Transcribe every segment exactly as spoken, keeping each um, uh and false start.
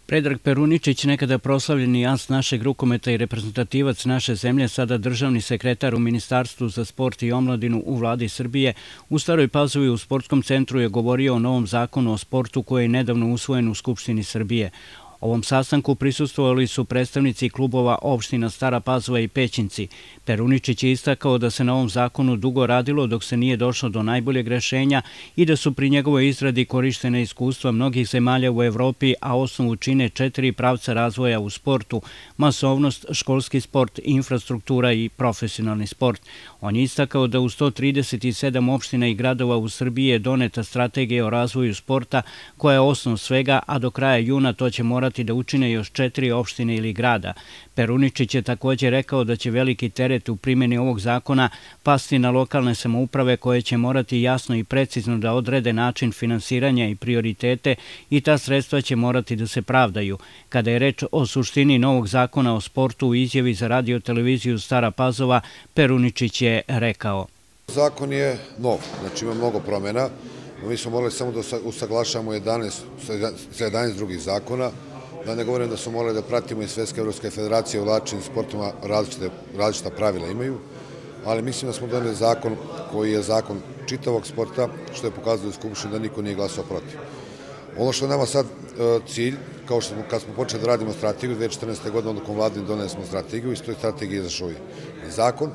Predrag Peruničić, nekada proslavljeni as našeg rukometa i reprezentativac naše zemlje, sada državni sekretar u Ministarstvu za sport i omladinu u vladi Srbije, u Staroj Pazovi u sportskom centru je govorio o novom zakonu o sportu koji je nedavno usvojen u Skupštini Srbije. Ovom sastanku prisustvovali su predstavnici klubova opština Stara Pazova i Pećinci. Peruničić je istakao da se na ovom zakonu dugo radilo dok se nije došlo do najboljeg rešenja i da su pri njegovoj izradi korištene iskustva mnogih zemalja u Evropi, a osnovu čine četiri pravca razvoja u sportu: masovnost, školski sport, infrastruktura i profesionalni sport. On je istakao da u sto trideset sedam opština i gradova u Srbiji je doneta strategija o razvoju sporta koja je osnov svega, a do kraja juna to će morati da učine još četiri opštine ili grada. Peruničić je također rekao da će veliki teret u primjeni ovog zakona pasti na lokalne samouprave koje će morati jasno i precizno da odrede način finansiranja i prioritete i ta sredstva će morati da se pravdaju. Kada je reč o suštini novog zakona o sportu, u izjavi za radio televiziju Stara Pazova, Peruničić je rekao: Zakon je nov, znači ima mnogo promjena. Mi smo morali samo da usaglašamo sa jedanaest drugih zakona, da ne govorim da smo morali da pratimo i Svetske evropske federacije u vlačnim sportovima, različita pravila imaju, ali mislim da smo doneli zakon koji je zakon čitavog sporta, što je pokazano u Skupštini da niko nije glasao protiv. Ono što je nama sad cilj, kao što smo kad smo počeli da radimo strategiju, dve hiljade četrnaeste. godine odlukom vlade doneli smo strategiju i iz toj strategije izašao i zakon.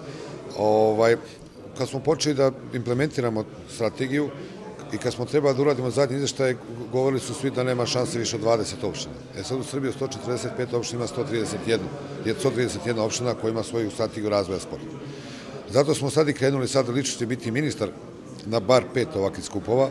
Kad smo počeli da implementiramo strategiju i kad smo trebali da uradimo zadnji izveštaj, govorili su svi da nema šanse više od dvadeset opština. E sad u Srbiji sto četrdeset pet opština ima sto trideset jedna opština koja ima svoju strategiju razvoja sporta. Zato smo sad i krenuli, sad lično će biti ministar na bar pet ovakvih skupova,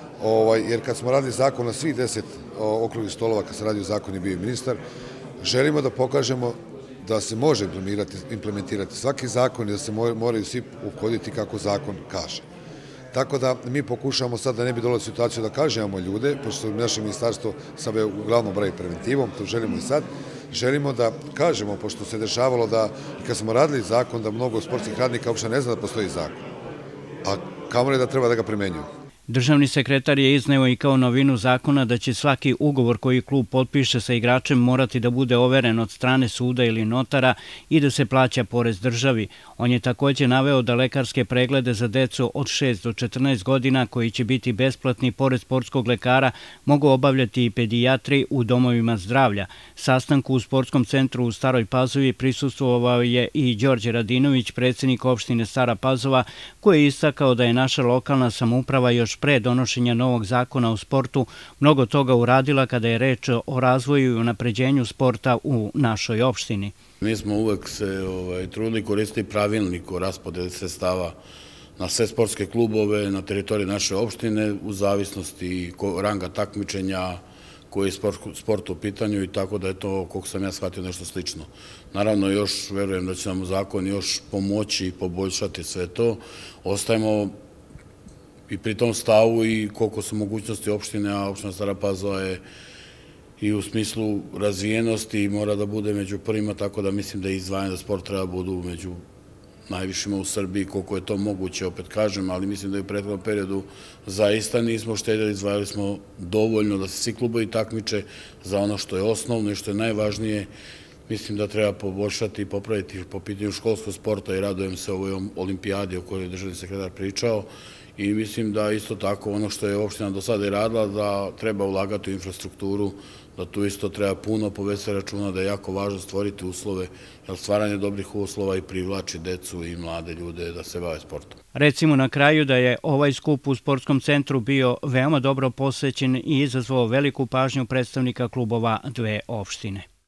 jer kad smo radili zakon na svih deset okruglih stolova, kad se radio zakon i bio i ministar, želimo da pokažemo da se može implementirati svaki zakon i da se moraju svi uhoditi kako zakon kaže. Tako da mi pokušamo sad da ne bi dolazili u situaciju da kažemo ljude, pošto naše ministarstvo sad je uglavnom bavi preventivom, to želimo i sad, želimo da kažemo, pošto se dešavalo da i kad smo radili zakon, da mnogo sportskih radnika uopšte ne zna da postoji zakon, a kamoli da treba da ga primenjuju. Državni sekretar je izneo i kao novinu zakona da će svaki ugovor koji klub potpiše sa igračem morati da bude overen od strane suda ili notara i da se plaća porez državi. On je također naveo da lekarske preglede za decu od šest do četrnaest godina, koji će biti besplatni pored sportskog lekara, mogu obavljati i pedijatri u domovima zdravlja. Sastanku u sportskom centru u Staroj Pazovi prisustvovao je i Đorđe Radinović, predsjednik opštine Stara Pazova, koji je istakao da je naša lokalna samouprava još pre donošenja novog zakona o sportu mnogo toga uradila kada je reč o razvoju i unapređenju sporta u našoj opštini. Mi smo uvek se trudili koristiti pravilnik o raspodeli sredstava na sve sportske klubove na teritoriji naše opštine u zavisnosti ranga takmičenja koji je sport u pitanju, i tako da je to, koliko sam ja shvatio, nešto slično. Naravno, još verujem da će nam zakon još pomoći i poboljšati sve to. Ostajemo i pri tom stavu i koliko su mogućnosti opštine, a opština Stara Pazova je i u smislu razvijenosti i mora da bude među prvima, tako da mislim da izdvajanje za sport treba budu među najvišima u Srbiji, koliko je to moguće, opet kažem, ali mislim da je u prethodnom periodu zaista nismo štedjeli, izdvajali smo dovoljno da se svi klubovi takmiče za ono što je osnovno i što je najvažnije. Mislim da treba poboljšati i popraviti po pitanju školskog sporta i radujem se ovoj olimpijadi o kojoj je državni sekretar pričao, i mislim da isto tako ono što je opština do sada i radila, da treba ulagati u infrastrukturu, da tu isto treba puno povesti računa, da je jako važno stvoriti uslove, jer stvaranje dobrih uslova i privlači decu i mlade ljude da se bave sportom. Recimo na kraju da je ovaj skup u sportskom centru bio veoma dobro posvećen i izazvao veliku pažnju predstavnika klubova dve opštine.